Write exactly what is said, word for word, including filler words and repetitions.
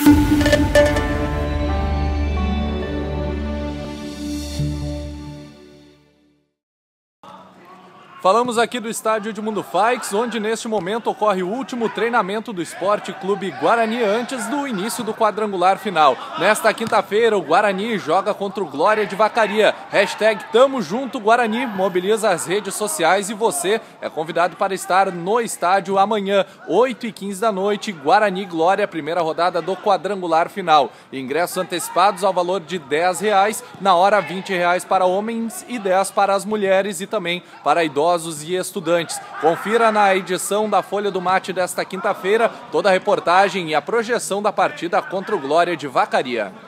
Falamos aqui do estádio Edmundo Faix, onde neste momento ocorre o último treinamento do Esporte Clube Guarani antes do início do quadrangular final. Nesta quinta-feira, o Guarani joga contra o Glória de Vacaria. Hashtag Tamo Junto Guarani mobiliza as redes sociais e você é convidado para estar no estádio amanhã, oito e quinze da noite, Guarani Glória, primeira rodada do quadrangular final. Ingressos antecipados ao valor de dez reais, na hora vinte reais para homens e dez para as mulheres e também para idosos e estudantes. Confira na edição da Folha do Mate desta quinta-feira toda a reportagem e a projeção da partida contra o Glória de Vacaria.